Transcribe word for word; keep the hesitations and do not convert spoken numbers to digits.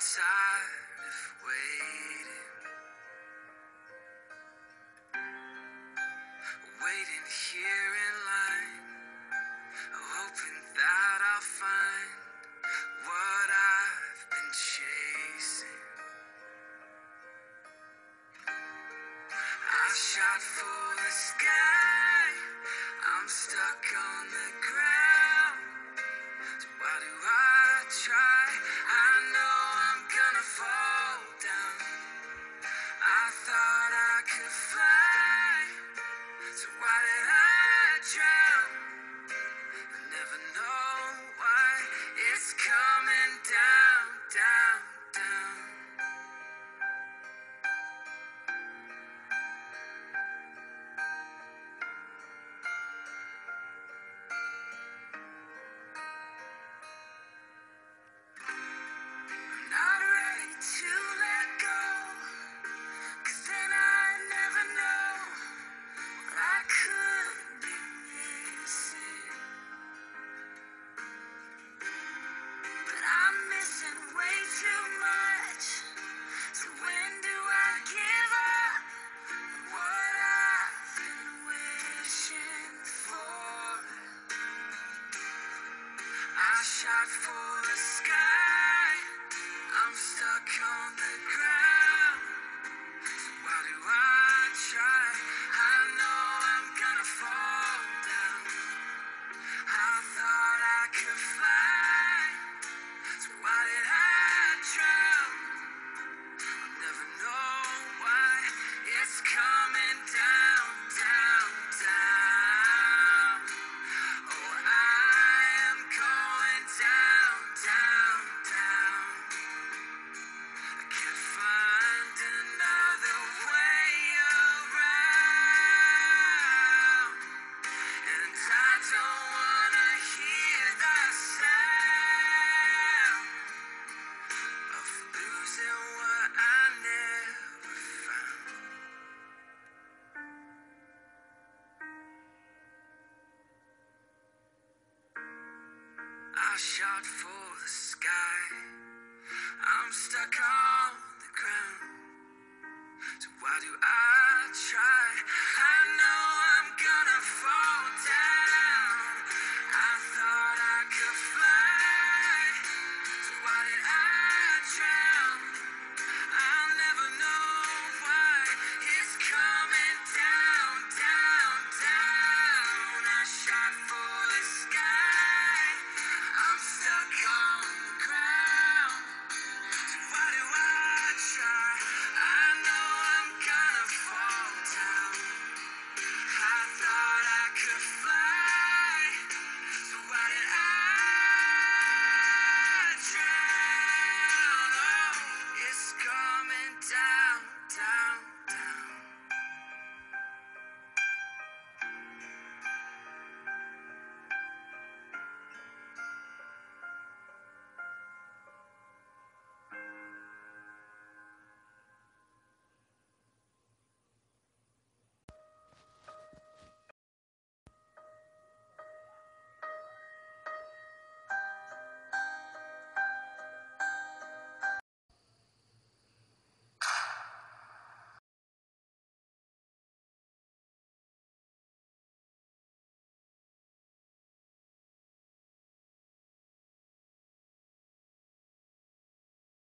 tired of waiting, waiting here in line, hoping that I'll find what I've been chasing. I shot for the sky, I'm stuck on the ground. So why do I try? I know I'm gonna fall down. I thought I could fly, so why did I drown? I never know why it's coming down, down, down. I'm not ready to let go, 'cause then I never know what I could be missing. But I'm missing way too much, so when do I give up what I've been wishing for? I shot for the sky, I'm stuck on the ground. So why do I try? I know I'm gonna fall down. I thought I could fly, so why did I drown? I'll never know why it's coming down, down, down. Oh, I am going down, down, down. I can't find another way around, and I don't wanna hear the sound of losing what I never found. I shot for the sky, I'm stuck on the ground. So why do I try? I